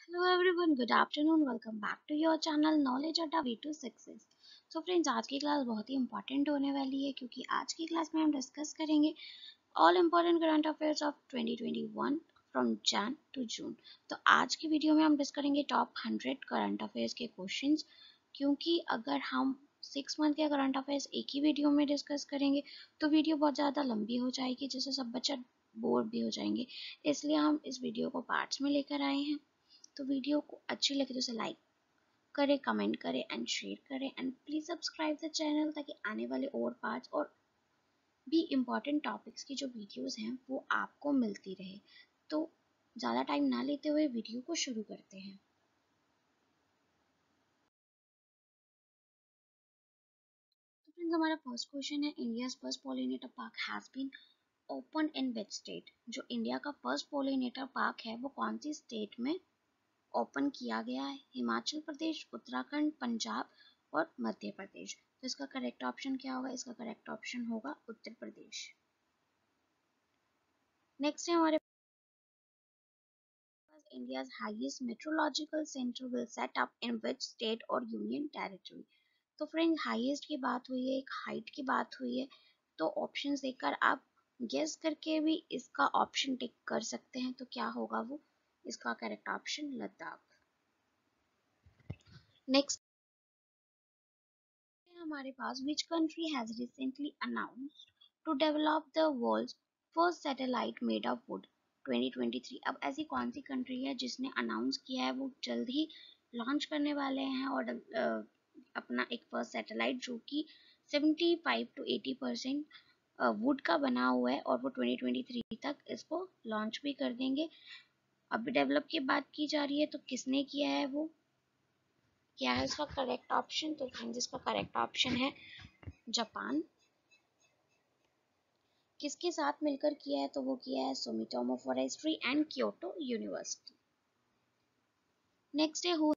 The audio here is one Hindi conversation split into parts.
Hello everyone, good afternoon. Welcome back to your channel Knowledge Adda Way to Success. So friends, आज की क्लास बहुत ही इंपॉर्टेंट होने वाली है क्योंकि आज की क्लास में हम डिस्कस करेंगे all important current affairs of 2021 from Jan to June. तो आज की वीडियो में हम डिस्कस करेंगे टॉप 100 करंट अफेयर्स के क्वेश्चंस, क्योंकि अगर हम 6 मंथ के करंट अफेयर्स एक ही वीडियो में डिस्कस करेंगे तो वीडियो बहुत ज़्यादा लंबी हो जाएगी, जिससे सब बच्चे बोर भी हो जाएंगे। इसलिए हम इस वीडियो को पार्ट्स में लेकर आए हैं। तो वीडियो को अच्छी लगे तो उसे लाइक करें, कमेंट करें एंड शेयर करें and please subscribe the channel, ताकि आने वाले और पार्ट्स और भी इम्पोर्टेंट टॉपिक्स की जो वीडियोस हैं वो आपको मिलती रहे। तो ज़्यादा टाइम ना लेते हुए वीडियो को शुरू करते हैं। तो फ्रेंड्स, हमारा फर्स्ट क्वेश्चन है, India's first pollinator park has been open in which state? जो इंडिया का फर्स्ट पॉलिनेटर पार्क है वो कौन सी स्टेट में ओपन किया गया है? हिमाचल प्रदेश, उत्तराखंड, पंजाब और मध्य प्रदेश। तो इसका करेक्ट ऑप्शन क्या होगा? इसका करेक्ट ऑप्शन होगा उत्तर प्रदेश। नेक्स्ट है हमारे पास, India's highest metrological centre will set up in which state और यूनियन टेरिटरी? तो फ्रेंड, हाईएस्ट की बात हुई है, एक हाइट की बात हुई है, तो ऑप्शन देकर आप गेस करके भी इसका ऑप्शन टिक कर सकते हैं। तो क्या होगा वो? इसका करेक्ट ऑप्शन लद्दाख। नेक्स्ट हमारे पास, which country has recently announced to develop the world's first satellite made of wood 2023? अब ऐसी कौन सी कंट्री है जिसने अनाउंस किया है वो जल्द ही लॉन्च करने वाले हैं और अपना एक फर्स्ट सैटेलाइट जो कि 75 to 80% वुड का बना हुआ है, और वो 2023 तक इसको लॉन्च भी कर देंगे। अभी डेवलप की बात की जा रही है, तो किसने किया है वो, क्या है इसका करेक्ट ऑप्शन? तो फ्रेंड्स, इसका करेक्ट ऑप्शन है जापान। किसके साथ मिलकर किया है? तो वो किया है Sumitomo forestry and Kyoto university. Next है, who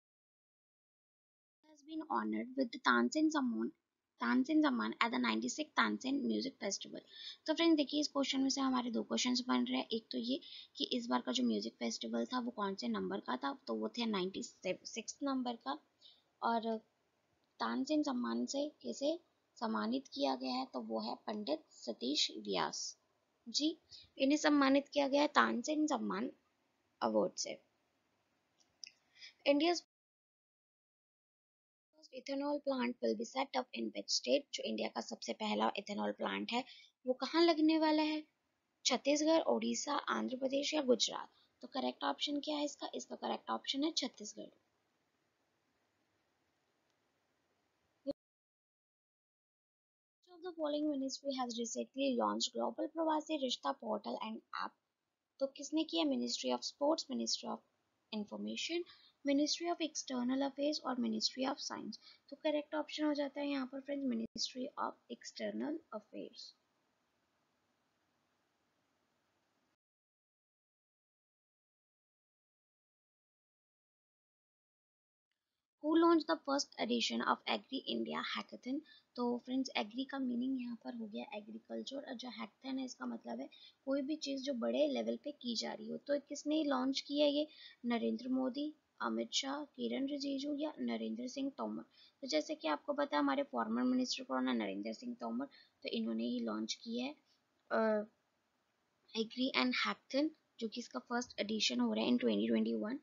has been honoured with the Tansen Samman at the 96th Tansen music festival? तो फ्रेंड्स देखिए, इस क्वेश्चन में से हमारे दो क्वेश्चंस बन रहे हैं। एक तो ये कि इस बार का जो म्यूजिक फेस्टिवल था वो कौन से नंबर का था? तो वो थे 96 नंबर का। और तानसेन सम्मान से किसे सम्मानित किया गया है? तो वो है पंडित सतीश व्यास जी। इन्हें सम्मानित किया गया है तानसेन सम्मान अवार्ड से। India's first ethanol plant will be set up in which state? जो इंडिया का सबसे पहला इथेनॉल प्लांट है वो कहाँ लगने वाला है? छत्तीसगढ़, उड़ीसा, आंध्र प्रदेश या गुजरात? तो करेक्ट ऑप्शन क्या है इसका? इसका करेक्ट ऑप्शन है Chhattisgarh. Which of the following ministry has recently launched global प्रवासी रिश्ता पोर्टल एंड ऐप? तो किसने किया? Ministry of sports, ministry of information, ministry of external affairs और मिनिस्ट्री ऑफ साइंस? तो करेक्ट ऑप्शन हो जाता है यहाँ पर friends ministry of external affairs. Who launch the first edition of agri India hackathon? तो फ्रेंड्स, एग्री का मीनिंग यहाँ पर हो गया एग्रीकल्चर, और जो हैकाथन है इसका मतलब है कोई भी चीज़ जो बड़े लेवल पे की जा रही हो। तो किसने लॉन्च किया ये? नरेंद्र मोदी, अमित शाह, किरण रिजिजू या नरेंद्र सिंह तोमर? तो जैसे कि आपको पता है, हमारे फॉर्मर मिनिस्टर कौन है? नरेंद्र सिंह तोमर। तो इन्होंने ही लॉन्च किया है एग्री एंड हैकाथन, जो कि इसका फर्स्ट एडिशन हो रहा है इन 2021।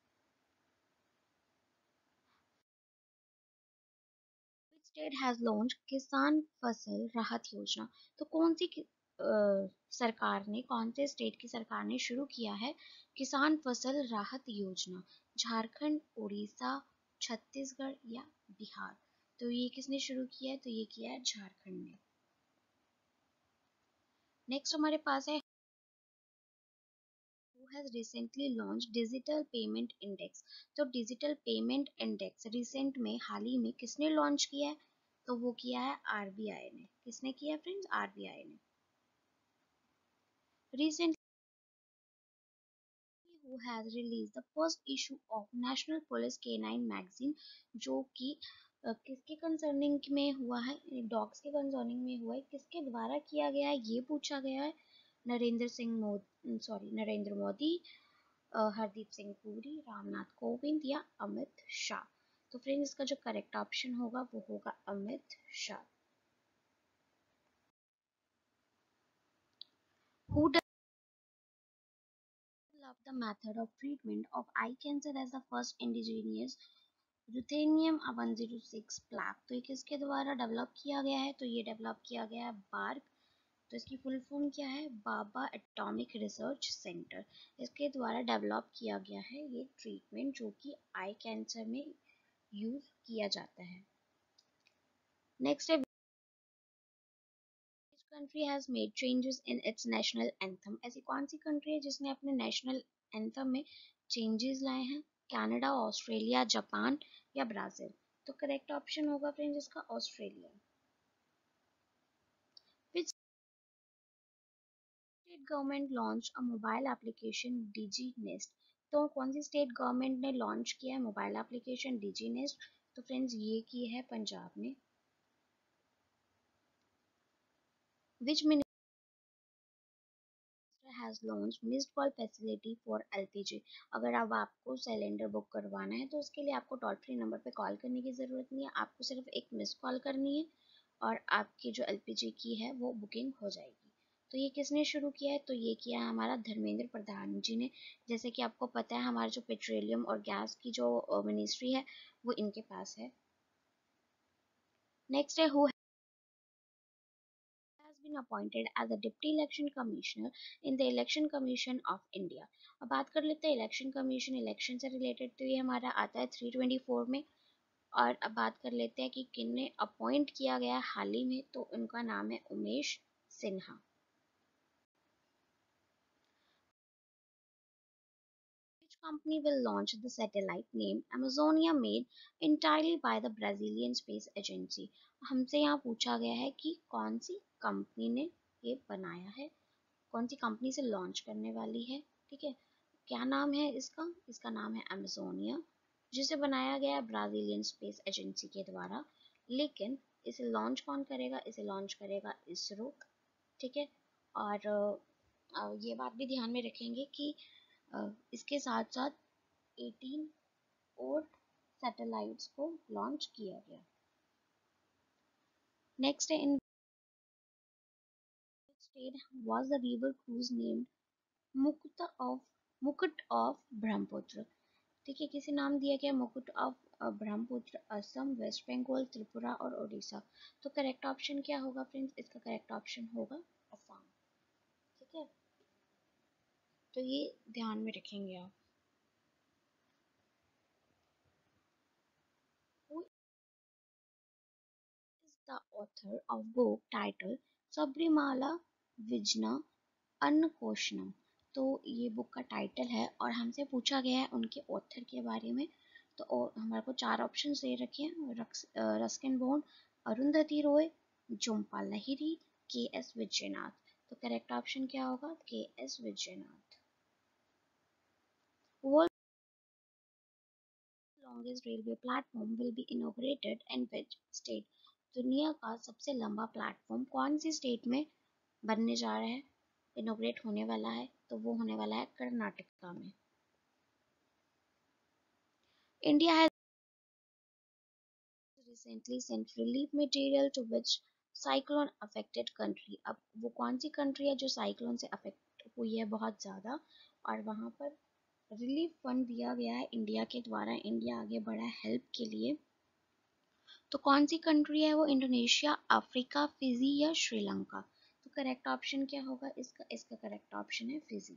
स्टेट हैज लॉन्च किसान फसल राहत योजना? तो कौन सी सरकार ने, कौन से स्टेट की सरकार ने शुरू किया है किसान फसल राहत योजना? झारखंड, उड़ीसा, छत्तीसगढ़ या बिहार? तो ये किसने शुरू किया है? तो ये किया है झारखंड ने। नेक्स्ट हमारे पास है, who has recently launched digital payment index? तो डिजिटल पेमेंट इंडेक्स रिसेंट में, हाल ही में किसने लॉन्च किया है? तो वो किया है आरबीआई ने। किसने किया फ्रेंड्स? आरबीआई ने। Recently, who has released the first issue of National Police Canine magazine? जो कि किसके कंसर्निंग में हुआ है? डॉग्स के कंसर्निंग में हुआ है। किसके द्वारा किया गया है ये पूछा गया है। नरेंद्र मोदी, हरदीप सिंह पुरी, रामनाथ कोविंद या अमित शाह। तो फ्रेंड्स इसका जो करेक्ट ऑप्शन होगा वो होगा Amit Shah. Who developed the method of treatment of eye cancer as the first indigenous ruthenium 106 plaque? तो ये किसके द्वारा डेवलप किया गया है? तो ये डेवलप किया गया है बार्क। तो इसकी फुल फॉर्म क्या है? Bhabha atomic research centre. इसके द्वारा डेवलप किया गया है ये ट्रीटमेंट जो कि आई कैंसर में यूज किया जाता है। नेक्स्ट है, which country has made changes in its national anthem? ऐसी कौन सी कंट्री है जिसने अपने नेशनल एंथम में चेंजेस लाए हैं? कनाडा, ऑस्ट्रेलिया, जापान या ब्राजील? तो करेक्ट ऑप्शन होगा फ्रेंड्स इसका Australia. Which state government launched a mobile application Digi Nest? तो कौन सी स्टेट गवर्नमेंट ने लॉन्च किया है मोबाइल एप्लीकेशन Digi Nest? तो फ्रेंड्स ये की है पंजाब ने। Which has launched missed call facility for LPG? अगर अब आपको सिलेंडर बुक करवाना है तो उसके लिए आपको टोल फ्री नंबर पे कॉल करने की ज़रूरत नहीं है, आपको सिर्फ एक मिस कॉल करनी है और आपकी जो एलपीजी की है वो बुकिंग हो जाएगी। तो ये किसने शुरू किया है? तो ये किया है हमारा धर्मेंद्र प्रधान जी ने। जैसे कि आपको पता है हमारा जो पेट्रोलियम और गैस की जो मिनिस्ट्री है वो इनके पास है। नेक्स्ट है, who has been appointed as a deputy election commissioner in the election commission of India? अब बात कर लेते हैं इलेक्शन कमीशन, इलेक्शन से रिलेटेड। तो ये हमारा आता है 324 में। और अब बात कर लेते हैं कि किन्हें अपॉइंट किया गया हाल ही में। तो उनका नाम है Umesh Sinha. Which company will launch the satellite named Amazonia made entirely by the Brazilian Space Agency? हमसे यहाँ पूछा गया है कि कौन सी कंपनी ने ये बनाया है, कौन सी कंपनी से लॉन्च करने वाली है। ठीक है, क्या नाम है इसका? इसका नाम है अमेजोनिया, जिसे बनाया गया है ब्राजीलियन स्पेस एजेंसी के द्वारा। लेकिन इसे लॉन्च कौन करेगा? इसे लॉन्च करेगा इसरो। ठीक है, और ये बात भी ध्यान में रखेंगे कि इसके साथ साथ 18 और सैटेलाइट्स को लॉन्च किया गया। नेक्स्ट है, in state was the river cruise named Mukut of Brahmaputra? ठीक है, किसे नाम दिया गया मुकुट ऑफ ब्रह्मपुत्र? असम, वेस्ट बंगाल, त्रिपुरा और उड़ीसा? तो करेक्ट ऑप्शन क्या होगा फ्रेंड्स? इसका करेक्ट ऑप्शन होगा असम। ठीक है, तो ये ध्यान में रखेंगे आप। Who is the author of book titled Sabrimala Vijna अन्नकोशनम? तो ये बुक का टाइटल है और हमसे पूछा गया है उनके ऑथर के बारे में। तो हमारे को चार ऑप्शन दे रखे हैं, Ruskin Bond, Arundhati Roy, Jhumpa Lahiri, K S Vijaynath. तो करेक्ट ऑप्शन क्या होगा? K S Vijaynath. World longest railway platform will be inaugurated in which state? दुनिया का सबसे लंबा प्लेटफॉर्म कौन सी स्टेट में बनने जा रहा है, इनॉग्रेट होने वाला है? तो वो होने वाला है कर्नाटका में। India has recently sent relief material to which cyclone affected country? अब वो कौन सी कंट्री है जो साइक्लोन से अफेक्ट हुई है बहुत ज़्यादा और वहाँ पर रिलीफ फंड दिया गया है इंडिया के द्वारा, इंडिया आगे बढ़ा है हेल्प के लिए। तो कौन सी कंट्री है वो? इंडोनेशिया, अफ्रीका, फिजी या श्रीलंका? तो करेक्ट ऑप्शन क्या होगा इसका? इसका करेक्ट ऑप्शन है Fiji.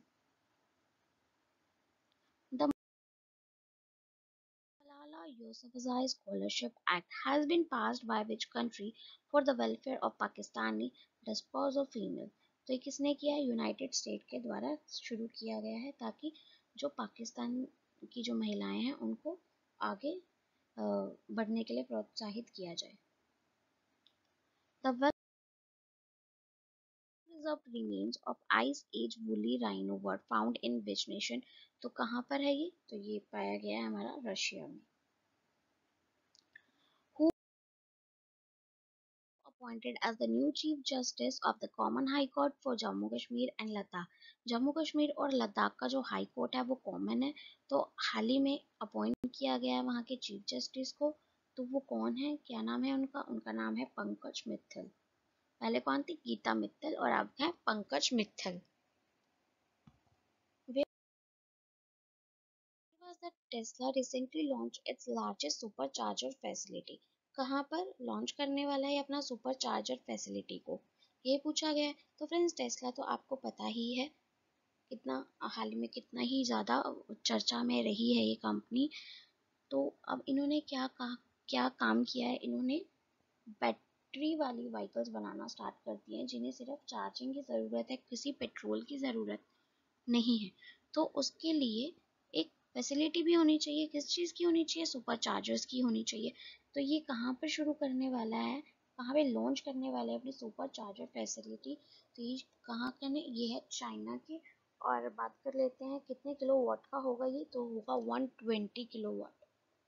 The Malala Yousafzai Scholarship Act has been passed by which country for the welfare of Pakistani despoiled female? तो ये किसने किया है? यूनाइटेड स्टेट के द्वारा शुरू किया गया है ताकि जो पाकिस्तान की जो महिलाएं हैं उनको आगे बढ़ने के लिए प्रोत्साहित किया जाए। The well preserved remains of ice age woolly rhino were found in which nation? तो कहाँ पर है ये? तो ये पाया गया है हमारा रशिया में। Who appointed as the new Chief Justice of the Common High Court for Jammu Kashmir and Ladakh? Jammu Kashmir और लद्दाख का जो हाई कोर्ट है वो कॉमन है। तो हाल ही में अपॉइंट किया गया है वहाँ के चीफ जस्टिस को। तो वो कौन है, क्या नाम है उनका? उनका नाम है पंकज मित्तल। पहले कौन थी? गीता मित्तल, और अब है Pankaj Mittal. Was that Tesla recently launched its largest supercharger facility? कहाँ पर लॉन्च करने वाला है अपना सुपर चार्जर फैसिलिटी को, ये पूछा गया है। तो फ्रेंड्स, टेस्ला तो आपको पता ही है कितना हाल में कितना ही ज़्यादा चर्चा में रही है ये कंपनी। तो अब इन्होंने क्या काम किया है, इन्होंने बैटरी वाली व्हीकल्स बनाना स्टार्ट कर दिए हैं जिन्हें सिर्फ चार्जिंग की ज़रूरत है, किसी पेट्रोल की ज़रूरत नहीं है। तो उसके लिए एक फैसिलिटी भी होनी चाहिए। किस चीज़ की होनी चाहिए? सुपर चार्जर्स की होनी चाहिए। तो ये कहाँ पर शुरू करने वाला है, कहाँ पे लॉन्च करने वाला है अपनी सुपर चार्जर फैसिलिटी? तो ये कहाँ करने, ये है चाइना की। और बात कर लेते हैं कितने किलो वाट का होगा ये, तो होगा 120 kilowatt.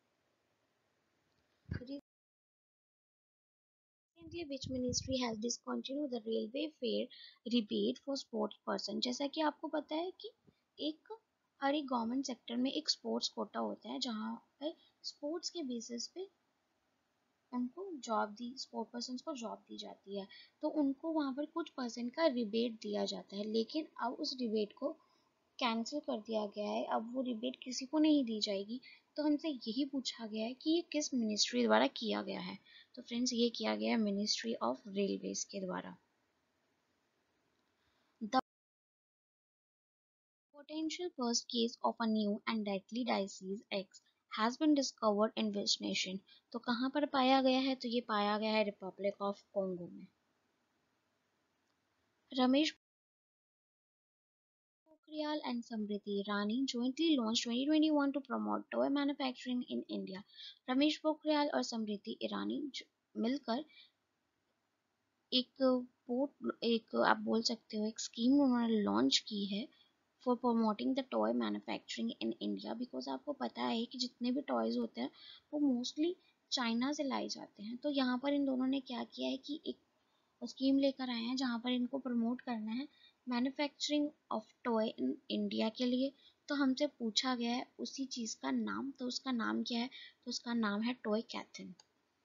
Recently, which ministry has discontinued the railway fare rebate for sports person? जैसा कि आपको पता है कि हर एक गवर्नमेंट सेक्टर में एक स्पोर्ट्स कोटा होता है जहाँ पे स्पोर्ट्स के बेसिस पे उनको स्पोर्ट पर्सन को जॉब दी जाती है। तो उनको वहाँ पर कुछ परसेंट का रिबेट दिया जाता है, लेकिन अब उस रिबेट को कैंसिल कर दिया गया है। अब वो रिबेट किसी को नहीं दी जाएगी। तो हमसे यही पूछा गया है कि ये किस मिनिस्ट्री द्वारा किया गया है। तो फ्रेंड्स, ये किया गया है मिनिस्ट्री ऑफ रेलवेज के द्वारा। The potential first case of a new and deadly disease X has been discovered in which nation? तो कहाँ पर पाया गया है? तो ये पाया गया है रिपब्लिक ऑफ कॉन्गो में। Ramesh Pokhriyal and Samriti Irani jointly launched 2021 to promote toy manufacturing in India. Ramesh Pokhriyal और समृति ईरानी मिलकर एक आप बोल सकते हो एक स्कीम उन्होंने लॉन्च की है for promoting the toy manufacturing in India. Because आपको पता है कि जितने भी टॉयज होते हैं वो मोस्टली चाइना से लाए जाते हैं। तो यहाँ पर इन दोनों ने क्या किया है कि एक स्कीम लेकर आए हैं जहाँ पर इनको प्रमोट करना है manufacturing of toy in India के लिए। तो हमसे पूछा गया है उसी चीज़ का नाम, तो उसका नाम क्या है? तो उसका नाम है toycathon.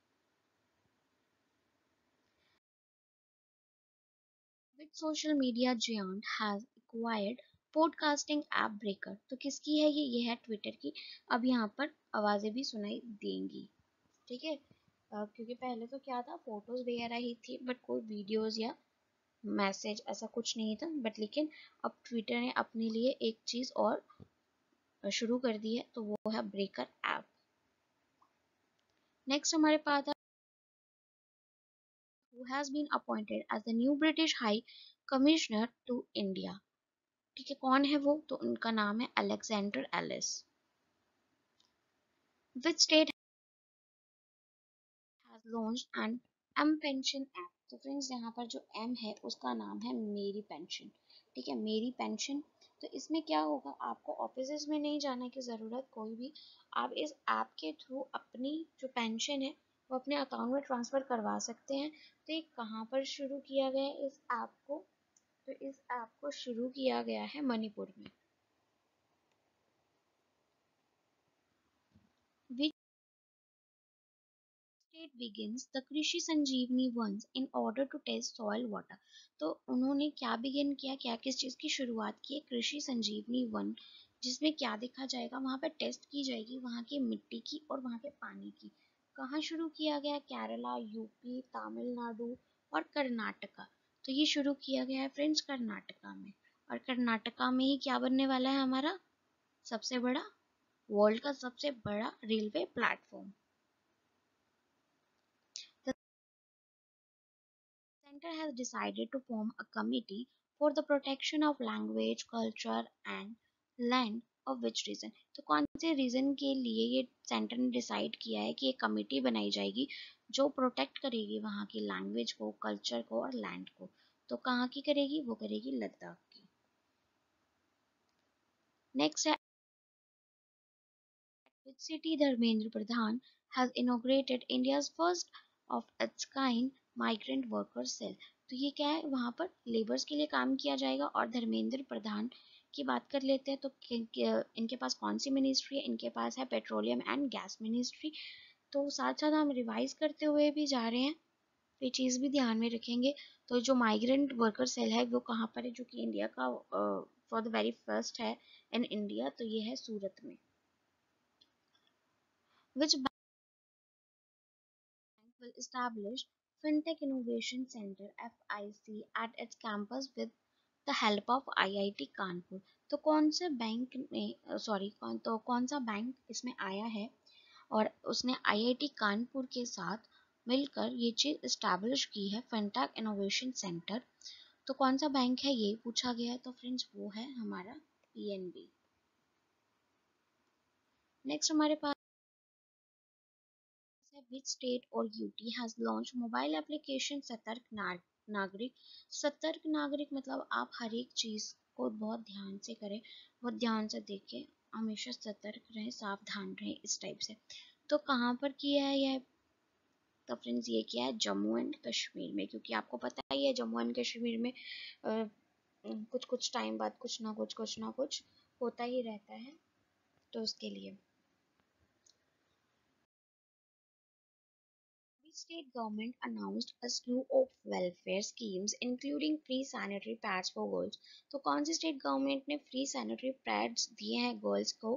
Which social media giant has acquired podcasting app Breaker? तो किसकी है ये है ट्विटर की। अब यहाँ पर आवाज़ें भी सुनाई देंगी, ठीक है। क्योंकि पहले तो क्या था, फोटोज वगैरह ही थी, बट कोई वीडियोस या मैसेज ऐसा कुछ नहीं था। बट लेकिन अब ट्विटर ने अपने लिए एक चीज़ और शुरू कर दी है, तो वो है ब्रेकर ऐप। नेक्स्ट हमारे पास है who has been appointed as the new British High Commissioner to India। ठीक है, कौन है वो? तो उनका नाम है Alexander Ellis. Which state has launched N M pension app? तो फ्रेंड्स, यहाँ पर जो एम है उसका नाम है मेरी पेंशन। ठीक है, मेरी पेंशन। तो इसमें क्या होगा, आपको ऑफिस में नहीं जाने की ज़रूरत कोई भी। आप इस ऐप के थ्रू अपनी जो पेंशन है वो अपने अकाउंट में ट्रांसफ़र करवा सकते हैं। तो ये कहाँ पर शुरू किया गया है इस ऐप को? तो इस ऐप को शुरू किया गया है मणिपुर में। State begins the Krishi Sanjivani vans in order to test soil water। तो उन्होंने क्या बिगिन किया, क्या किस चीज़ की शुरुआत की है? कृषि संजीवनी वन, जिसमें क्या देखा जाएगा, वहाँ पर टेस्ट की जाएगी वहाँ की मिट्टी की और वहाँ के पानी की। कहाँ शुरू किया गया? केरला, यूपी, तमिलनाडु और कर्नाटका। तो ये शुरू किया गया है फ्रेंड्स कर्नाटका में। और कर्नाटका में ही क्या बनने वाला है हमारा सबसे बड़ा, वर्ल्ड का सबसे बड़ा railway platform. Center has decided to form a committee for the protection of language, culture and land of which reason? तो कौन से रीजन के लिए ये सेंटर ने डिसाइड किया है कि एक कमेटी बनाई जाएगी जो प्रोटेक्ट करेगी वहाँ की लैंग्वेज को, कल्चर को और लैंड को? तो कहाँ की करेगी? वो करेगी लद्दाख की। नेक्स्ट है which city Dharmendra Pradhan has inaugurated India's first of its kind migrant worker cell? तो ये क्या है, वहाँ पर लेबर्स के लिए काम किया जाएगा। और धर्मेंद्र प्रधान की बात कर लेते हैं तो इनके पास कौन सी मिनिस्ट्री है, इनके पास है पेट्रोलियम एंड गैस मिनिस्ट्री। तो साथ साथ हम रिवाइज करते हुए भी जा रहे हैं, ये चीज़ भी ध्यान में रखेंगे। तो जो माइग्रेंट वर्कर सेल है वो कहाँ पर है, जो कि इंडिया का फॉर द वेरी फर्स्ट है इन इंडिया, तो ये है सूरत में। विच will establish FinTech Innovation Center FIC at its campus with the help of IIT Kanpur. तो कौन से बैंक में कौन सा बैंक इसमें आया है और उसने IIT कानपुर के साथ मिलकर ये चीज इस्टेब्लिश की है, फिनटेक इनोवेशन सेंटर। तो कौन सा बैंक है ये पूछा गया है, तो फ्रेंड्स वो है हमारा PNB। नेक्स्ट हमारे पास which state or UT has launched mobile application सतर्क नागरिक। सतर्क नागरिक मतलब आप हर एक चीज को बहुत ध्यान से करें, बहुत ध्यान से देखें, हमेशा सतर्क रहें, सावधान रहें, इस टाइप से। तो कहाँ पर किया है यह, तो फ्रेंड्स ये किया है जम्मू एंड कश्मीर में, क्योंकि आपको पता ही है जम्मू एंड कश्मीर में कुछ कुछ टाइम बाद कुछ ना कुछ होता ही रहता है, तो उसके लिए। The state government announced a slew of welfare schemes including free sanitary pads for girls। तो कौन सी स्टेट गवर्नमेंट ने फ्री सैनिटरी पैड्स दिए हैं गर्ल्स को,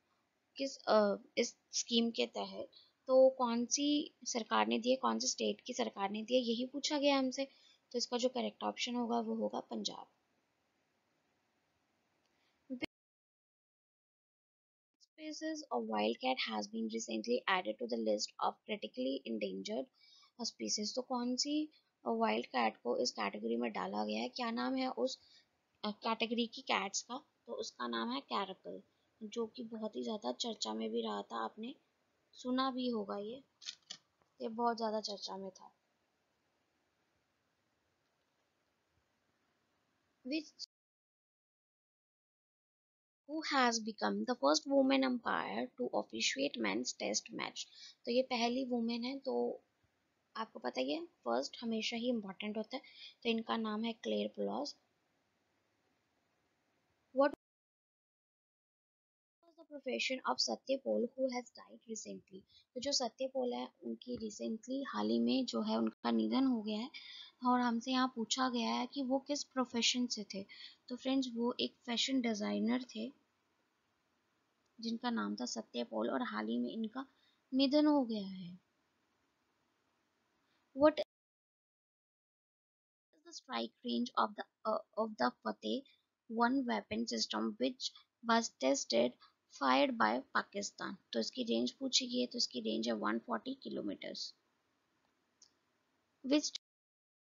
इस स्कीम के तहत। तो कौन सी सरकार ने दिए, कौन सी स्टेट की सरकार ने दिए, यही पूछा गया हमसे। तो इसका जो करेक्ट ऑप्शन होगा वो होगा Punjab. Species of wildcat has been recently added to the list of critically endangered species। तो कौन सी वाइल्ड कैट को इस कैटेगरी में डाला गया है, क्या नाम है उस कैटेगरी की कैट्स का, तो उसका नाम है कैरकल, जो कि बहुत ही ज़्यादा चर्चा में भी रहा था, आपने सुना भी होगा ये बहुत ज़्यादा चर्चा में था। Which who has become the first woman umpire to officiate men's test match। तो ये पहली वुमेन है, तो आपको पता ही है फर्स्ट हमेशा ही इम्पोर्टेंट होता है, तो इनका नाम है क्लेयर प्लॉस। What was the profession of Satya Paul who has died recently. तो जो सत्यपोल है उनकी रिसेंटली हाल ही में जो है उनका निधन हो गया है, और हमसे यहाँ पूछा गया है कि वो किस प्रोफेशन से थे। तो फ्रेंड्स वो एक फैशन डिजाइनर थे जिनका नाम था सत्यपोल, और हाल ही में इनका निधन हो गया है। What is the strike range of the Fateh one weapon system which was tested fired by Pakistan। तो इसकी रेंज पूछी गई है, तो इसकी रेंज है 140 kilometres. Which state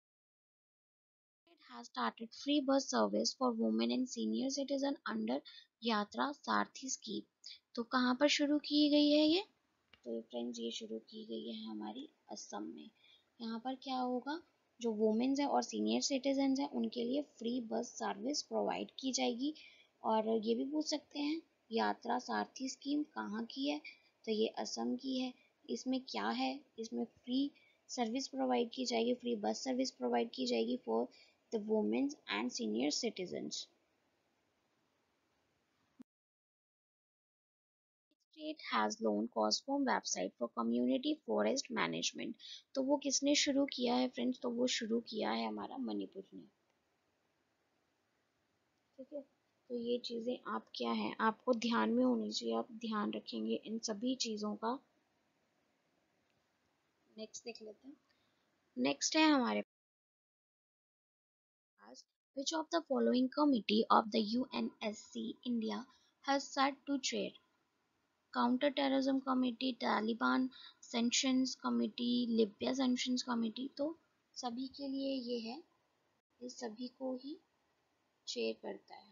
has started free bus service for women and senior citizen under यात्रा सारथी स्कीम। तो कहाँ पर शुरू की गई है ये, तो फ्रेंड्स ये शुरू की गई है हमारी असम में। यहाँ पर क्या होगा, जो वुमेन्स है और सीनियर सिटीजन है उनके लिए फ्री बस सर्विस प्रोवाइड की जाएगी। और ये भी पूछ सकते हैं यात्रा सारथी स्कीम कहाँ की है, तो ये असम की है। इसमें क्या है, इसमें फ्री सर्विस प्रोवाइड की जाएगी, फ्री बस सर्विस प्रोवाइड की जाएगी for the women's and senior citizens. State has launched Cosmos website for community forest management. तो वो किसने शुरू किया है फ्रेंड्स, तो वो शुरू किया है हमारा मणिपुर ने। ठीक है, तो ये चीज़ें आप क्या है आपको ध्यान में होनी चाहिए, आप ध्यान रखेंगे इन सभी चीज़ों का। नेक्स्ट देख लेते हैं। नेक्स्ट है हमारे पास which of the following committee of the UNSC India has sat to chair counter terrorism committee, Taliban sanctions committee, Libya sanctions committee. तो सभी के लिए ये है, ये सभी को ही चेयर करता है।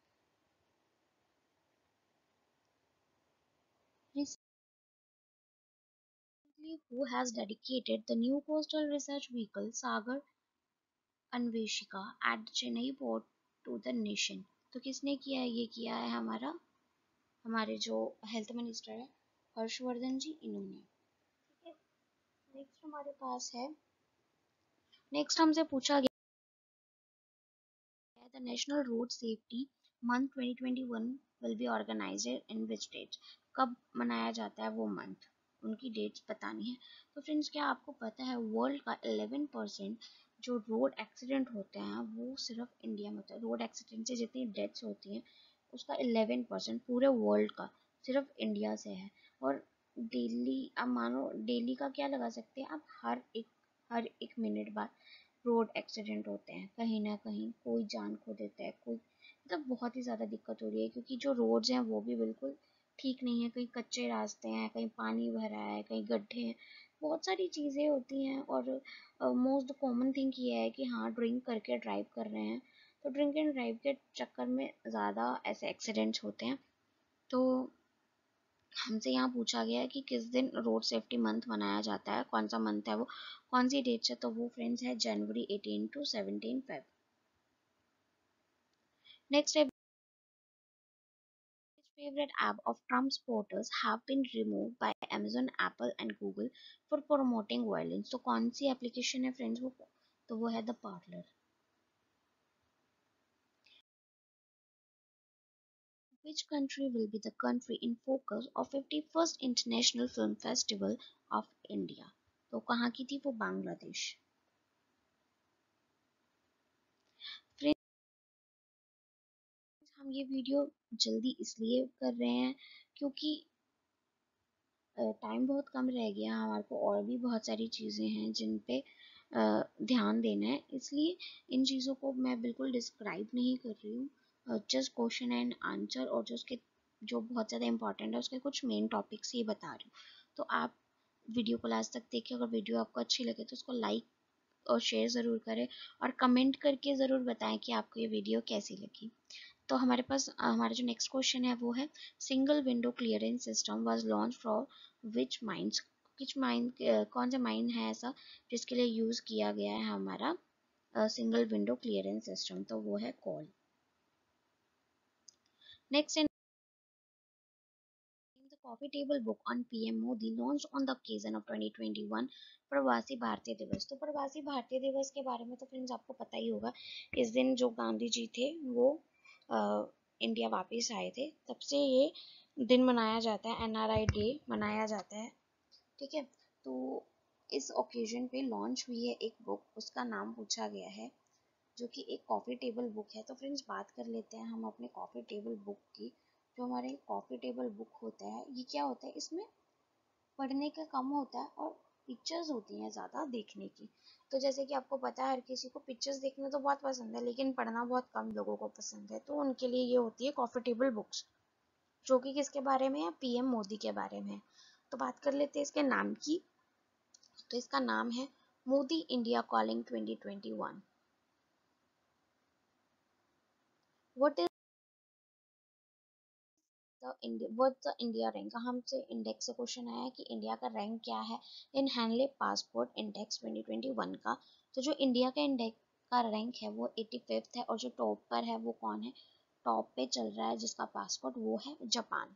Recently, who has dedicated the new coastal research vehicle Sagar Anveshika at the Chennai port to the nation। तो किसने किया है, ये किया है हमारा हमारे जो हेल्थ मिनिस्टर है हर्षवर्धन जी, इन्होंने। ठीक है, नेक्स्ट हमारे पास है, नेक्स्ट हमसे पूछा गया the national road safety month 2021 will be organised in which date? कब मनाया जाता है वो मंथ, उनकी डेट्स बतानी है। तो फ्रेंड्स क्या आपको पता है वर्ल्ड का 11% जो रोड एक्सीडेंट होते हैं वो सिर्फ इंडिया में होता है। रोड एक्सीडेंट से जितनी डेथ्स होती हैं उसका 11% पूरे वर्ल्ड का सिर्फ इंडिया से है। और डेली आप मानो डेली का क्या लगा सकते हैं आप, हर एक मिनट बाद रोड एक्सीडेंट होते हैं, कहीं ना कहीं कोई जान खो देता है, कोई मतलब बहुत ही ज़्यादा दिक्कत हो रही है क्योंकि जो रोड्स हैं वो भी बिल्कुल ठीक नहीं है, कहीं कच्चे रास्ते हैं, कहीं पानी भरा है, कहीं गड्ढे हैं, बहुत सारी चीज़ें होती हैं। और मोस्ट कॉमन थिंग ये है कि हाँ ड्रिंक करके ड्राइव कर रहे हैं, तो ड्रिंक एंड ड्राइव के चक्कर में ज़्यादा ऐसे एक्सीडेंट्स होते हैं। तो हमसे यहाँ पूछा गया है कि किस दिन रोड सेफ्टी मंथ मनाया जाता है, कौन सा मंथ है वो, कौन सी डेट है, तो वो फ्रेंड्स है जनवरी 18 to 17 Feb। नेक्स्ट है favorite app of Trump supporters have been removed by Amazon, Apple and Google for promoting violence। तो कौन सी एप्लीकेशन है फ्रेंड्स वो, तो वो है the parlour. Which country will be the country in focus of 51st International Film Festival of India? तो कहाँ की थी वो, बांग्लादेश। हम ये वीडियो जल्दी इसलिए कर रहे हैं क्योंकि टाइम बहुत कम रह गया, हमारे को और भी बहुत सारी चीज़ें हैं जिन पे ध्यान देना है, इसलिए इन चीज़ों को मैं बिल्कुल डिस्क्राइब नहीं कर रही हूँ, जस्ट क्वेश्चन एंड आंसर और जो उसके जो बहुत ज़्यादा इंपॉर्टेंट है उसके कुछ मेन टॉपिक्स ही बता रही हूँ। तो आप वीडियो को लास्ट तक देखिए, अगर वीडियो आपको अच्छी लगे तो उसको लाइक और शेयर ज़रूर करें और कमेंट करके ज़रूर बताएं कि आपको ये वीडियो कैसी लगी। तो हमारे पास हमारा जो नेक्स्ट क्वेश्चन है वो है single window clearance system was launch for which mines? किस माइन, कौन सा माइन है ऐसा जिसके लिए यूज़ किया गया है हमारा सिंगल विंडो क्लियरेंस सिस्टम? तो वो है coal. Next the coffee table book on PM Modi launched on the occasion of 2021 प्रवासी भारतीय दिवस। तो प्रवासी भारतीय दिवस के बारे में तो फ्रेंड्स आपको पता ही होगा, इस दिन जो गांधी जी थे वो इंडिया वापस आए थे, तब से ये दिन मनाया जाता है, NRI डे मनाया जाता है। ठीक है, तो इस ओकेजन पे लॉन्च हुई है एक बुक, उसका नाम पूछा गया है जो कि एक कॉफ़ी टेबल बुक है। तो फ्रेंड्स बात कर लेते हैं हम अपने कॉफ़ी टेबल बुक की। जो हमारे कॉफ़ी टेबल बुक होता है ये क्या होता है, इसमें पढ़ने का कम होता है और पिक्चर्स होती हैं ज़्यादा देखने की। तो जैसे कि आपको पता है हर किसी को पिक्चर्स देखना तो बहुत पसंद है लेकिन पढ़ना बहुत कम लोगों को पसंद है, तो उनके लिए ये होती है कॉफ़ी टेबल बुक्स, जो कि किसके बारे में है, PM मोदी के बारे में है। तो बात कर लेते हैं इसके नाम की। तो इसका नाम है Modi India calling 2021। What what's the India rank? हमसे इंडेक्स से क्वेश्चन आया है कि इंडिया का रैंक क्या है इन हैंडले पासपोर्ट इंडेक्स 2021 का। तो जो इंडिया का इंडेक्स का रैंक है वो 85th है और जो टॉप पर है वो कौन है, टॉप पे चल रहा है जिसका पासपोर्ट वो है Japan.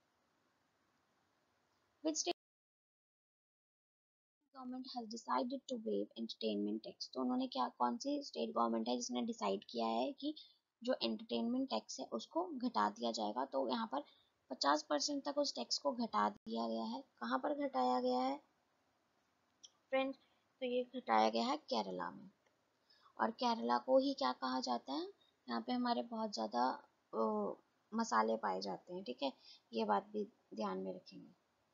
Which state government has decided to waive entertainment tax? तो उन्होंने क्या, कौन सी स्टेट गवर्नमेंट है जिसने डिसाइड किया है कि जो एंटरटेनमेंट टैक्स है उसको घटा दिया जाएगा? तो यहाँ पर 50% तक उस टैक्स को घटा दिया गया है। कहाँ पर घटाया गया है फ्रेंड्स? तो ये घटाया गया है केरला में। और केरला को ही क्या कहा जाता है, यहाँ पे हमारे बहुत ज़्यादा मसाले पाए जाते हैं। ठीक है, ये बात भी ध्यान में रखेंगे।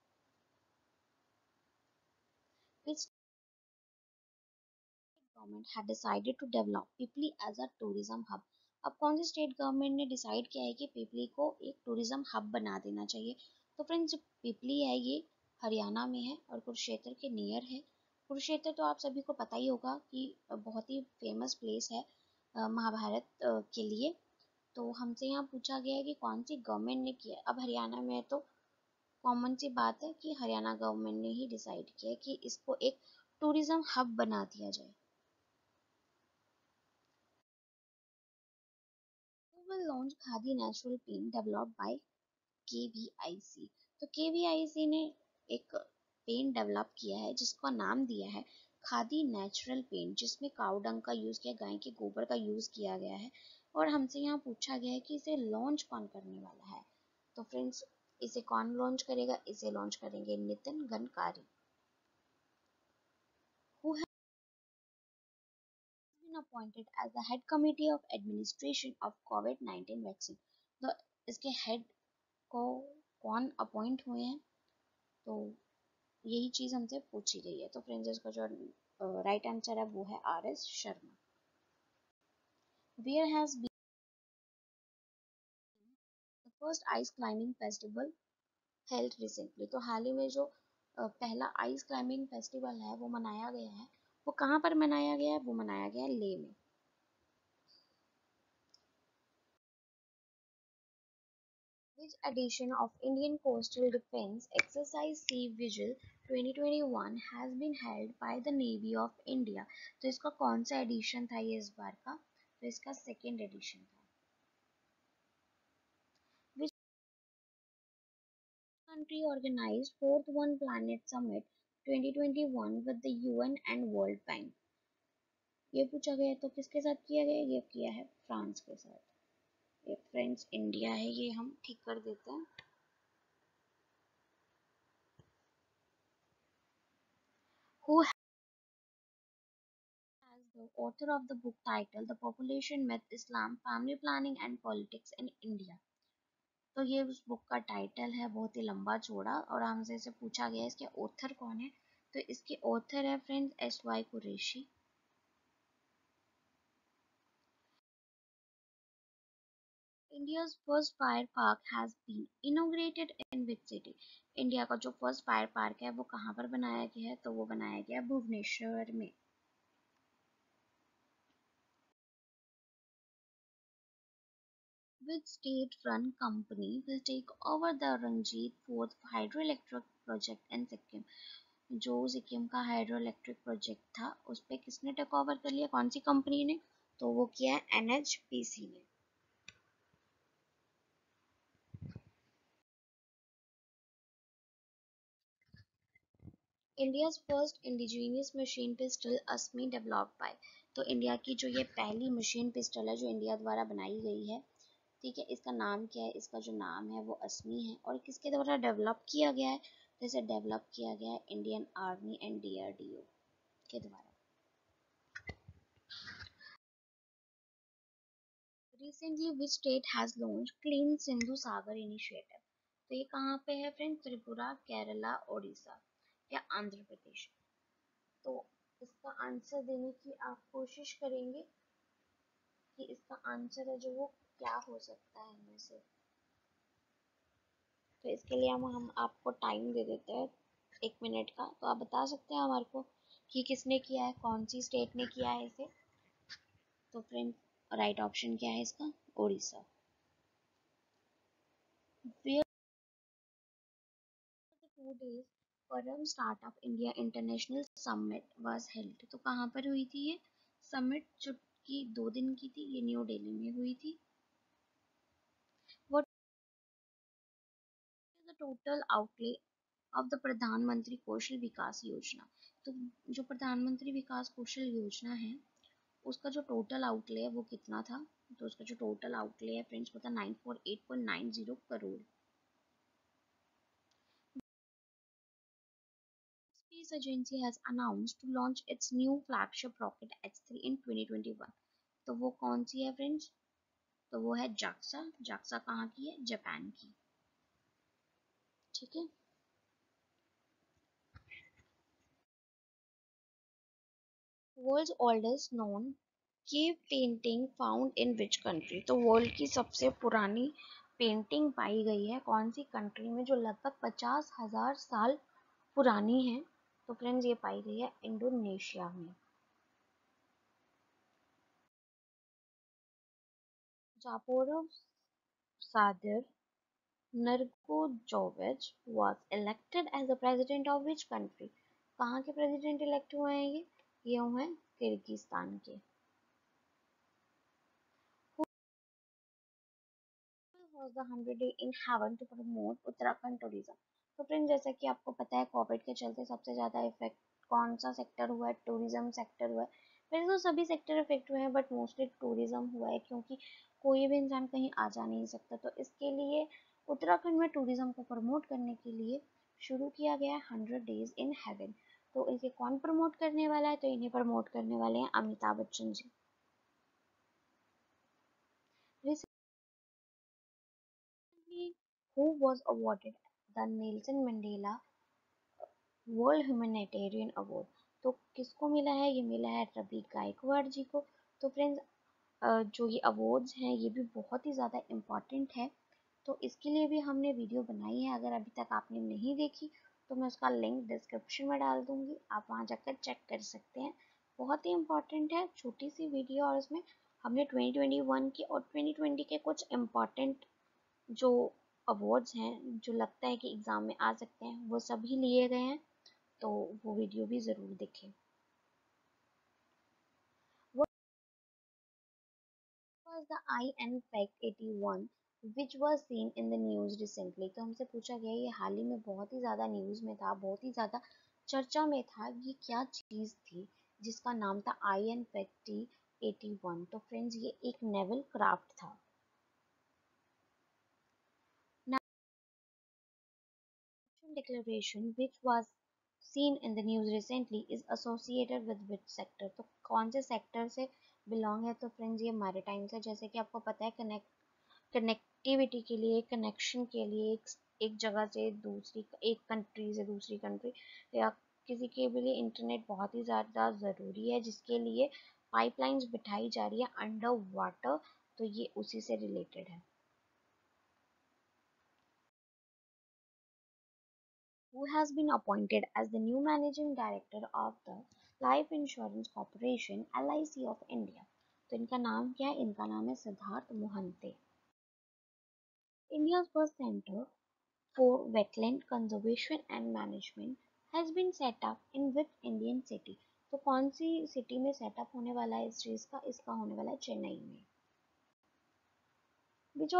Which government had decided to develop Pipli as a tourism hub? अब कौन सी स्टेट गवर्नमेंट ने डिसाइड किया है कि पिपली को एक टूरिज्म हब बना देना चाहिए? तो फ्रेंड्स जो पिपली है ये हरियाणा में है और कुरुक्षेत्र के नियर है। कुरुक्षेत्र तो आप सभी को पता ही होगा कि बहुत ही फेमस प्लेस है महाभारत के लिए। तो हमसे यहाँ पूछा गया है कि कौन सी गवर्नमेंट ने किया। अब हरियाणा में है तो कॉमन सी बात है कि हरियाणा गवर्नमेंट ने ही डिसाइड किया कि इसको एक टूरिज्म हब बना दिया जाए। Who will launch khadi natural paint developed by KVIC? तो KVIC ने एक पेंट डेवलप किया है जिसका नाम दिया है खादी नेचुरल पेंट, जिसमें काऊ डंग का यूज़ किया, गाय के गोबर का यूज़ किया गया है। और हमसे यहाँ पूछा गया है कि इसे लॉन्च कौन करने वाला है। तो फ्रेंड्स, इसे कौन लॉन्च करेगा? इसे लॉन्च करेंगे Nitin Gadkari, who has been appointed as the head committee of administration of COVID-19 vaccine। तो इसके हेड को कौन अपॉइंट हुए हैं, तो यही चीज हमसे पूछी गई है। तो फ्रेंड्स, इसका जो राइट आंसर है वो है RS Sharma. Where has been the first ice climbing festival held recently? तो हाल ही में जो पहला आइस क्लाइंबिंग फेस्टिवल है वो मनाया गया है, वो कहाँ पर मनाया गया है? वो मनाया गया है लेह में। Which edition of Indian Coastal Defence Exercise Sea Vigil 2021 has been held by the Navy of India? तो इसका कौन सा एडिशन था ये इस बार का? तो इसका सेकेंड एडिशन था। Which country organized Fourth One Planet Summit 2021 with the UN and World Bank? ये पूछा गया तो किसके साथ किया गया? ये किया है फ्रांस के साथ। ये फ्रेंड्स इंडिया है, ये हम ठीक कर देते हैं। Who has the author of the book titled The Population Myth, Islam, Family Planning and Politics in India? तो ये उस बुक का टाइटल है, बहुत ही लंबा चौड़ा, और हमसे इसे पूछा गया है इसके ऑथर कौन है। तो इसके ऑथर है friends SY Qureshi. India's first fire park has been inaugurated in which city? India का जो फर्स्ट फायर पार्क है वो कहाँ पर बनाया गया है? तो वो बनाया गया भुवनेश्वर में। Which state-run company will take over the Ranjit Fourth hydroelectric project in Sikkim? जो सिक्किम का हाइड्रो इलेक्ट्रिक प्रोजेक्ट था उस पे किसने टेक ओवर कर लिया, कौन सी कंपनी ने? तो वो किया है NHPC ने। India's first indigenous machine pistol Asmi developed by. तो इंडिया की जो ये पहली मशीन पिस्टल है जो इंडिया द्वारा बनाई गई है, ठीक है, इसका नाम क्या है? इसका जो नाम है वो अस्मी है। और किसके द्वारा डेवलप किया गया है? तो इसे डेवलप किया गया है इंडियन आर्मी एंड DRDO के द्वारा। Recently, which state has launched Clean Sindhu Sagar Initiative? तो ये कहाँ पे है फ्रेंड? त्रिपुरा, केरला, ओडिशा या आंध्र प्रदेश? तो इसका आंसर देने की आप कोशिश करेंगे कि इसका आंसर है जो वो क्या हो सकता है इनमें से। तो इसके लिए हम आपको टाइम दे देते हैं 1 मिनट का, तो आप बता सकते हैं हमारे को कि किसने किया है, कौन सी स्टेट ने किया है इसे। तो फ्रेंड, राइट ऑप्शन क्या है इसका? Odisha. Where the 2 days Forum Startup India International Summit was held? तो कहाँ पर हुई थी ये समिट, जो कि 2 दिन की थी? ये न्यू दिल्ली में हुई थी। What is the total outlay of the प्रधानमंत्री कौशल विकास योजना? तो जो प्रधानमंत्री विकास कौशल योजना है उसका जो टोटल आउटले है वो कितना था? तो उसका जो टोटल आउटले है फ्रेंड्स वो था 948.90 crore. Space Agency has announced to launch its new flagship rocket H3 in 2021। तो वो कौन सी है फ्रेंड्स? तो वो है JAXA। JAXA कहाँ की है? जापान की। ठीक है। World's oldest known cave painting found in which country? तो वर्ल्ड की सबसे पुरानी पेंटिंग पाई गई है कौन सी कंट्री में, जो लगभग 50,000 साल पुरानी है? तो फ्रेंड्स ये पाई गई है इंडोनेशिया में। जापोरो Sadir Nurkojovic was elected as the president of which country? कहाँ के प्रेसिडेंट इलेक्ट हुए हैं ये हुए हैं किर्गिस्तान के। Who was the 100 day in heaven to promote Uttarakhand tourism? तो फ्रेंड्स, जैसा कि आपको पता है कोविड के चलते सबसे ज्यादा इफेक्ट कौन सा सेक्टर हुआ है? टूरिज्म सेक्टर हुआ है। वैसे तो सभी सेक्टर इफेक्ट हुए हैं, बट मोस्टली टूरिज्म हुआ है, क्योंकि कोई भी इंसान कहीं आ जा नहीं सकता। तो इसके लिए उत्तराखंड में टूरिज्म को प्रमोट करने के लिए शुरू किया गया है 100 डेज इन हेवन। तो इसे कौन प्रमोट करने वाला है? तो इन्हें प्रमोट करने वाले हैं Amitabh Bachchan ji. Recently, who was awarded the Nelson Mandela world humanitarian award? तो किसको मिला है? ये मिला है रवि गायकवाड़ जी को। तो फ्रेंड्स, जो ये अवार्ड्स हैं ये भी बहुत ही ज़्यादा इम्पॉर्टेंट है, तो इसके लिए भी हमने वीडियो बनाई है। अगर अभी तक आपने नहीं देखी तो मैं उसका लिंक डिस्क्रिप्शन में डाल दूँगी, आप वहाँ जाकर चेक कर सकते हैं। बहुत ही इम्पॉर्टेंट है, छोटी सी वीडियो, और उसमें हमने 2021 की और 2020 के कुछ इम्पॉर्टेंट जो अवार्ड्स हैं जो लगता है कि एग्ज़ाम में आ सकते हैं वो सभी लिए गए हैं, तो वो वीडियो भी ज़रूर देखें। What was the INPEC 81 which was seen in the news recently? तो हमसे पूछा गया, ये हाल ही में बहुत ही ज़्यादा न्यूज़ में था, बहुत ही ज़्यादा चर्चा में था, ये क्या चीज़ थी जिसका नाम था INPEC 81? तो फ्रेंड्स, ये एक नेवल क्राफ्ट था। Declaration which was seen in the news recently is associated with which sector? तो कौन से सेक्टर से बिलोंग है? तो फ्रेंड्स, ये मैरिटाइम से। जैसे कि आपको पता है, कनेक्टिविटी के लिए, कनेक्शन के लिए, एक जगह से दूसरी, एक कंट्री से दूसरी कंट्री, या किसी के भी लिए इंटरनेट बहुत ही ज़्यादा ज़रूरी है, जिसके लिए पाइपलाइंस बिठाई जा रही है अंडर वाटर, तो ये उसी से रिलेटेड है। Who has been appointed as the new managing director of the Life Insurance Corporation LIC of India? तो इनका नाम क्या है? इनका नाम है Siddharth Mohanty. India's first center for wetland conservation and management has been set up in which Indian city? तो कौन सी सिटी में सेटअप होने वाला है इस चीज का? इसका होने वाला है चेन्नई में। Which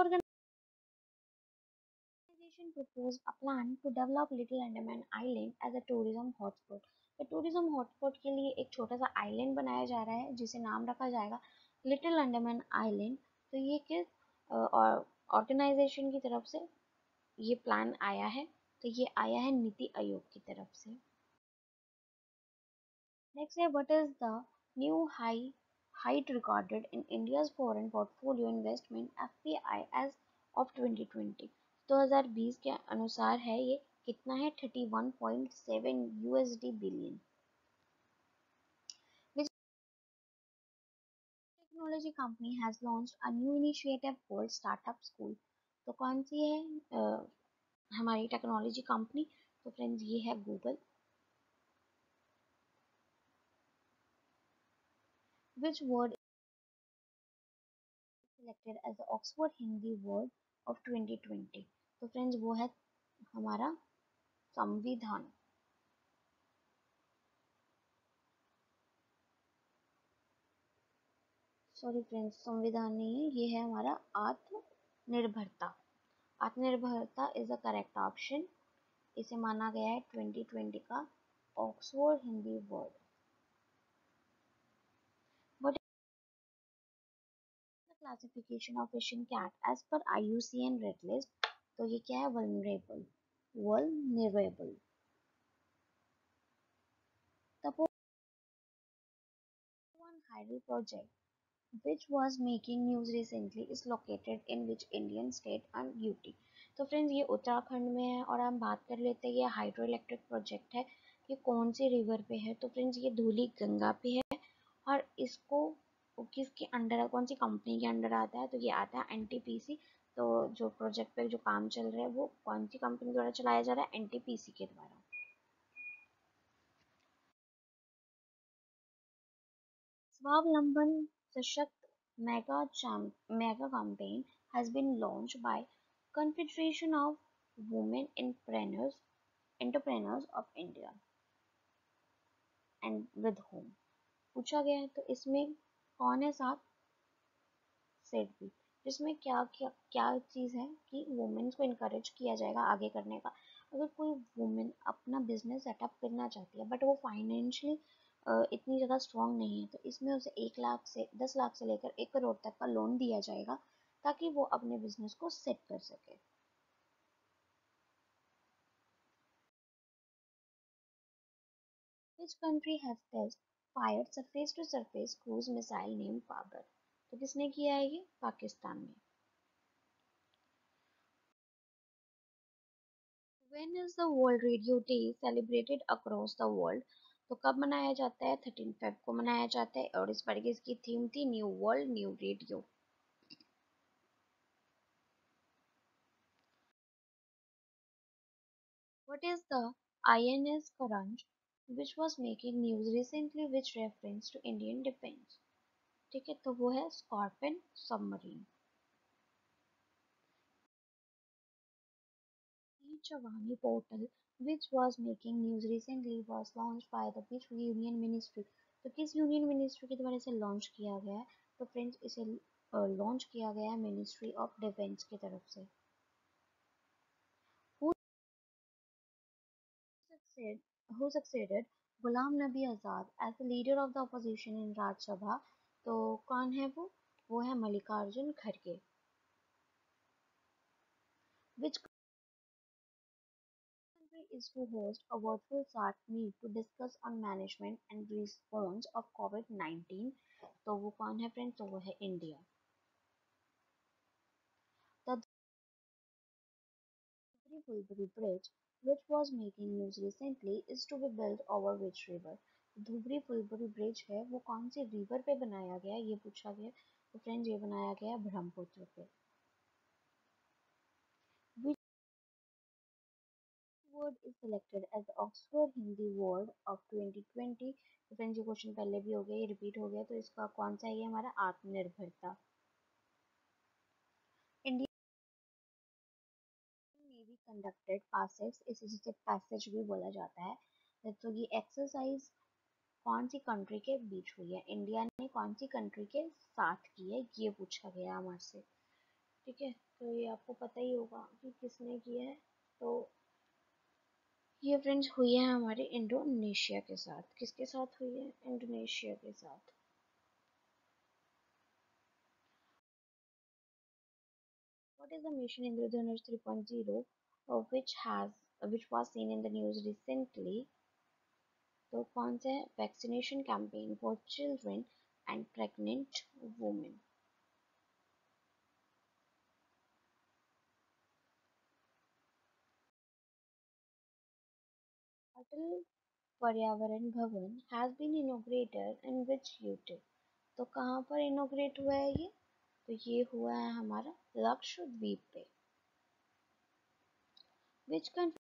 organization proposed a plan to develop Little Andaman Island as a tourism hotspot? तो टूरिज्म हॉटस्पॉट के लिए एक छोटा सा आइलैंड बनाया जा रहा है जिसे नाम रखा जाएगा लिटिल अंडमान आइलैंड। तो ये किस ऑर्गेनाइजेशन की तरफ से ये प्लान आया है? तो ये आया है नीति आयोग की तरफ से। नेक्स्ट है, what is the new height recorded in India's foreign portfolio investment FPI as of 2020? 2020 के अनुसार है, ये कितना है? 31.7 USD billion. Which technology company has launched a new initiative called startup school? तो कौन सी है हमारी टेक्नोलॉजी कंपनी? तो फ्रेंड्स, ये है Google. Which word selected as the Oxford Hindi Word of 2020? तो फ्रेंड्स, वो है हमारा संविधान। सॉरी फ्रेंड्स, संविधान नहीं है, ये है हमारा आत्मनिर्भरता। आत्मनिर्भरता इज द करेक्ट ऑप्शन। इसे माना गया है 2020 का Oxford Hindi word. What is the classification of Asian cat as per IUCN Red List? तो ये क्या है? vulnerable। vulnerable। Tapovan Hydel project which was making news recently is located in which Indian state and UT? तो फ्रेंड्स, ये उत्तराखंड में है, और हम बात कर लेते हैं ये हाइड्रो इलेक्ट्रिक प्रोजेक्ट है, ये कौन सी रिवर पे है? तो फ्रेंड्स, ये धूली गंगा पे है, और इसको किसके अंडर, कौन सी कंपनी के अंडर आता है? तो ये आता है एनटीपीसी। तो जो प्रोजेक्ट पे जो काम चल रहा है वो कौन सी कंपनी द्वारा चलाया जा रहा है? एनटीपीसी के द्वारा। Swavlamban Sashakt mega campaign has been launched by Confederation of Women Entrepreneurs of India and with whom? पूछा गया है, तो इसमें कौन है साथ? सेडबी। जिसमें क्या चीज़ है कि वुमेन्स को इनकरेज किया जाएगा आगे करने का। अगर कोई वुमेन अपना बिजनेस सेटअप करना चाहती है बट वो फाइनेंशियली इतनी ज़्यादा स्ट्रांग नहीं है, तो इसमें उसे 1 लाख से 10 लाख से लेकर 1 करोड़ तक का लोन दिया जाएगा ताकि वो अपने बिजनेस को सेट कर सके। Which country has test fired surface to surface cruise missile named Fabar? तो किसने किया है ये? पाकिस्तान ने। When is the World Radio Day celebrated across the world? तो कब मनाया जाता है? 13 फेब को मनाया जाता है और इस बार की इसकी थीम थी new world new radio. What is the INS Karanj which was making news recently which reference to Indian defense? ठीक है, तो वो है scorpion submarine. E-Chawani portal which was making news recently was launched by the which union ministry? तो किस यूनियन मिनिस्ट्री के द्वारा इसे लॉन्च किया गया है? तो फ्रेंड्स इसे लॉन्च किया गया है मिनिस्ट्री ऑफ डिफेंस की तरफ से। Who succeed, who succeeded Ghulam Nabi Azad as the leader of the opposition in Rajya Sabha? तो कौन है वो? वो है मल्लिकार्जुन खड़गे। Which country is to host a virtual SAT meet to discuss on management and response of COVID-19? तो वो कौन है फ्रेंड्स? तो वो है India. The Dhubri-Fulburi Bridge, which was making news recently, is to be built over which river? Dhubri Phulbari bridge है वो कौन सी रिवर पे बनाया गया ये पूछा गया। तो फ्रेंड्स ये बनाया गया ब्रह्मपुत्र पे। Which word is selected as the Oxford Hindi Word of 2020? तो फ्रेंड्स ये क्वेश्चन पहले भी हो गया, ये रिपीट हो गया, तो इसका कौन सा है? ये हमारा आत्मनिर्भरता। इंडियन नेवी कंडक्टेड पासेज, इसे जिसे पैसेज भी बोला जाता है, तो ये एक्सरसाइज कौन सी कंट्री के बीच हुई है? इंडिया ने कौन सी कंट्री के साथ की है ये पूछा गया हमारे से। ठीक है, तो ये आपको पता ही होगा कि किसने किया है। तो ये फ्रेंड्स हुई है हमारे इंडोनेशिया के साथ। किसके साथ हुई है? इंडोनेशिया के साथ। What is the mission Indradhanush 3.0 which was seen in the news recently? तो कौन सा है? Vaccination campaign for children and pregnant women. Atal Paryavaran Bhavan has been inaugurated in which UT? तो कहाँ पर इनॉग्रेट हुआ है ये? तो ये हुआ है हमारा लक्षद्वीप पे। Which country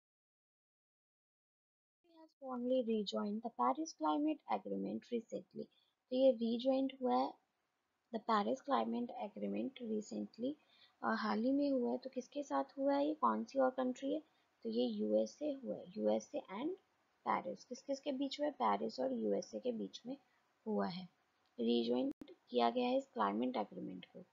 has formally rejoined the Paris climate agreement recently? तो ये रीजॉइंट हुआ है the Paris climate agreement recently, हाल ही में हुआ है। तो किसके साथ हुआ है ये? कौन सी और कंट्री है? तो ये यूएसए हुआ है। यूएसए एंड पेरिस किस किस के बीच में? पेरिस और यूएसए के बीच में हुआ है। रीजॉइंट किया गया है इस क्लाइमेट एग्रीमेंट को।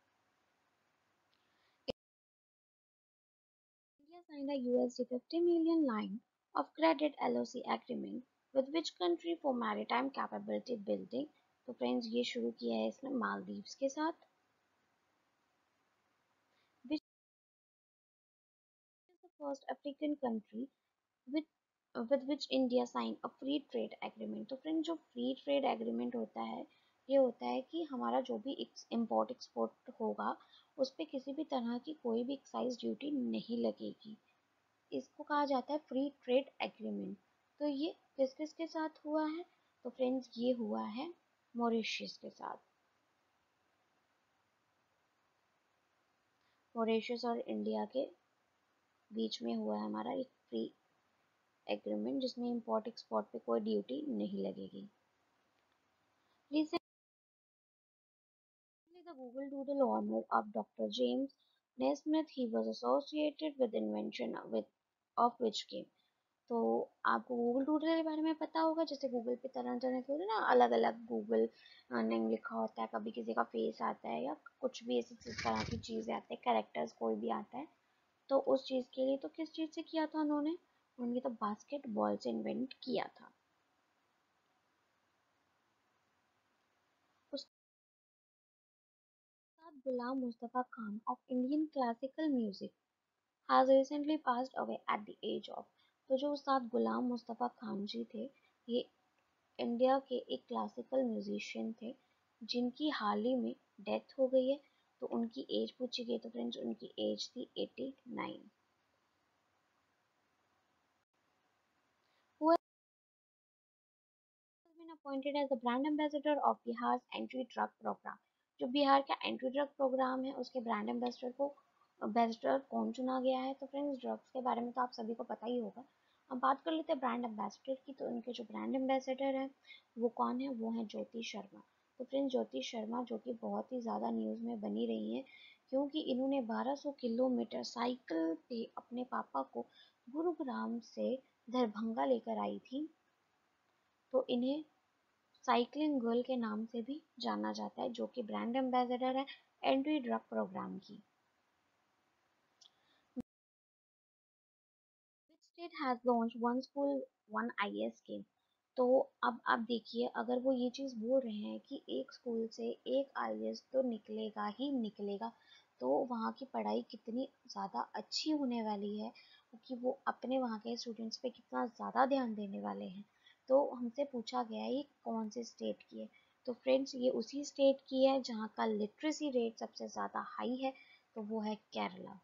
India signed a USD 50 million line of credit LOC agreement with which country for maritime capability building? तो फ्रेंड्स ये शुरू किया है इसने मालदीव्स के साथ। Which is the first African country with with which India signed a free trade agreement? तो फ्रेंड जो फ्री ट्रेड एग्रीमेंट होता है ये होता है कि हमारा जो भी इम्पोर्ट एक्सपोर्ट होगा उस पर किसी भी तरह की कोई भी एक्साइज ड्यूटी नहीं लगेगी। इसको कहा जाता है फ्री ट्रेड एग्रीमेंट। तो ये किस किस के साथ हुआ है? तो फ्रेंड्स ये हुआ है मॉरिशस के साथ। मॉरिशस और इंडिया के बीच में हुआ है हमारा एक फ्री एग्रीमेंट जिसमें इंपोर्ट एक्सपोर्ट पे कोई ड्यूटी नहीं लगेगी। Recently, the Google Doodle honor of Dr. James Naismith, he was associated with invention with of which game? तो आपको गूगल डूडल के बारे में पता होगा, जैसे गूगल पे तरह तरह के होते हैं ना, अलग अलग गूगल नेम लिखा होता है, कभी किसी का फेस आता है या कुछ भी ऐसी तरह की चीज़ें आती है, कैरेक्टर्स कोई भी आता है। तो उस चीज़ के लिए तो किस चीज़ से किया था उन्होंने? उन्होंने तो बास्केटबॉल से इन्वेंट किया था। Ghulam Mustafa Khan of Indian classical music has recently passed away at the age of। तो जो उस्ताद गुलाम मुस्तफ़ा खान जी थे, ये इंडिया के एक क्लासिकल म्यूजिशियन थे जिनकी हाल ही में डेथ हो गई है। तो उनकी एज पूछी गई तो फ्रेंड्स उनकी एज थी 89। Been appointed as the brand ambassador of Bihar's anti-drug program। जो बिहार का एंटी ड्रग प्रोग्राम है उसके ब्रांड एम्बेसडर कौन चुना गया है। तो फ्रेंड्स ड्रग्स के बारे में तो आप सभी को पता ही होगा। अब बात कर लेते हैं ब्रांड एम्बेसडर की। तो उनके जो ब्रांड एम्बेसडर हैं वो कौन है, वो है ज्योति शर्मा। तो फ्रेंड्स ज्योति शर्मा जो कि बहुत ही ज़्यादा न्यूज़ में बनी रही है क्योंकि इन्होंने 1200 किलोमीटर साइकिल पे अपने पापा को गुरुग्राम से दरभंगा लेकर आई थी। तो इन्हें साइक्लिंग गर्ल के नाम से भी जाना जाता है, जो कि ब्रांड एम्बेसडर है एंटी ड्रग प्रोग्राम की। Which state has launched one school one IAS scheme। तो अब आप देखिए, अगर वो ये चीज़ बोल रहे हैं कि एक स्कूल से एक आईएएस तो निकलेगा ही निकलेगा, तो वहाँ की पढ़ाई कितनी ज़्यादा अच्छी होने वाली है कि वो अपने वहाँ के स्टूडेंट्स पे कितना ज़्यादा ध्यान देने वाले हैं। तो हमसे पूछा गया है ये कौन से स्टेट की है। तो फ्रेंड्स ये उसी स्टेट की है जहाँ का लिटरेसी रेट सबसे ज़्यादा हाई है, तो वो है Kerala.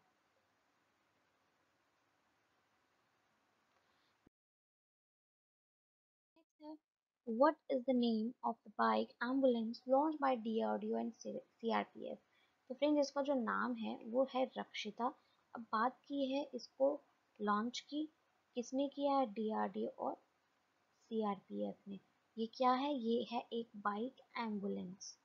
What is the name of the bike ambulance launched by DRDO and CRPF। तो फ्रेंड्स इसका जो नाम है वो है रक्षिता। अब बात की है इसको लॉन्च की किसने किया है, डीआरडीओ और सीआरपीएफ ने। ये क्या है, ये है एक bike ambulance.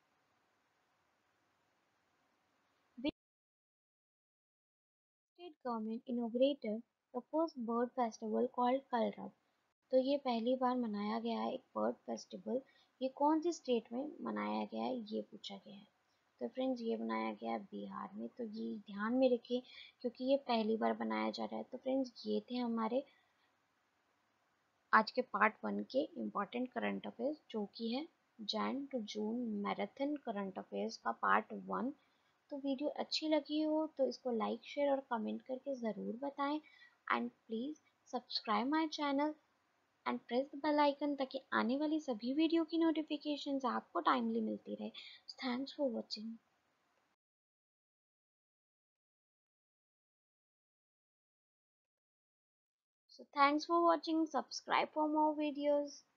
State government inaugurated the first bird festival called Kalrab। तो ये पहली बार मनाया गया है एक बर्ड फेस्टिवल। ये कौन सी स्टेट में मनाया गया है ये पूछा गया है। तो फ्रेंड्स ये बनाया गया है बिहार में। तो ये ध्यान में रखिए क्योंकि ये पहली बार बनाया जा रहा है। तो फ्रेंड्स ये थे हमारे आज के पार्ट 1 के इम्पॉर्टेंट करंट अफेयर्स, जो कि है Jan to June marathon current affairs का पार्ट 1। तो वीडियो अच्छी लगी हो तो इसको लाइक शेयर और कमेंट करके ज़रूर बताएं। And please subscribe my channel and press the bell icon ताकि आने वाली सभी वीडियो की नोटिफिकेशंस आपको टाइमली मिलती रहे। Thanks for watching. So thanks for watching. Subscribe for more videos.